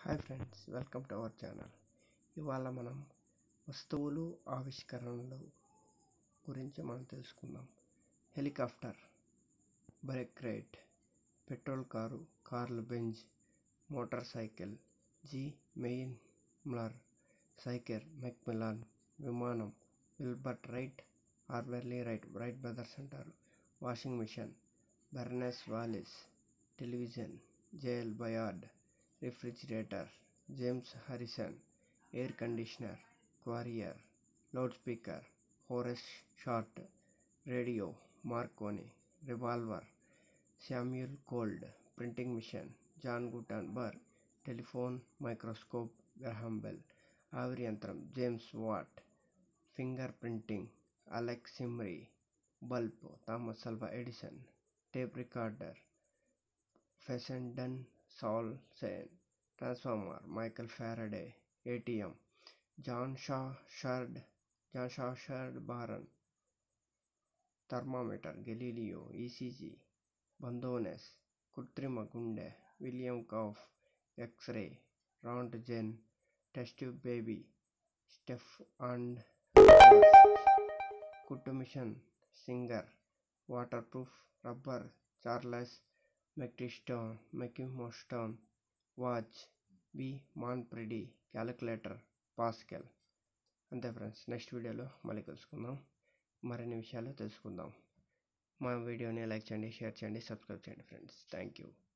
Hi friends, welcome to our channel. ఇవాళ మనం వస్తువులు ఆవిష్కరణలు గురించి మనం తెలుసుకుందాం. హెలికాప్టర్, బ్రేక్ రైట్, petrol car, Karl Benz, motorcycle, జి మెయిన్లర్, సైకిల్ మెక్మిలాన్, విమానం Wilbur Wright, Orville Wright, Wright brothers అంటారు. Washing machine Barnes Wallis, television J L Baird, refrigerator James Harrison, air conditioner Carrier, loudspeaker Horace Short, radio Marconi, revolver Samuel Colt, printing machine John Gutenberg, telephone microscope Graham Bell, ఆవిరి యంత్రం James Watt, finger printing Alex సిమ్రీ, bulb Thomas Alva Edison, tape recorder Fessenden సాల్సేన్, transformer Michael Faraday, ATM John Shepherd Barron, thermometer Galileo, ECG బందోనెస్, కృత్రిమ గుండె William Kolff, X ray Roentgen, test tube baby Steptoe and కుట్టు machine Singer, waterproof rubber Charles Macintosh, watch బి మాన్ప్రెడీ, calculator Pascal. అంతే friends, next వీడియోలో మళ్ళీ కలుసుకుందాం, మరిన్ని విషయాలు తెలుసుకుందాం. మా వీడియోని లైక్ చేయండి, షేర్ చేయండి, సబ్స్క్రైబ్ చేయండి ఫ్రెండ్స్. Thank you.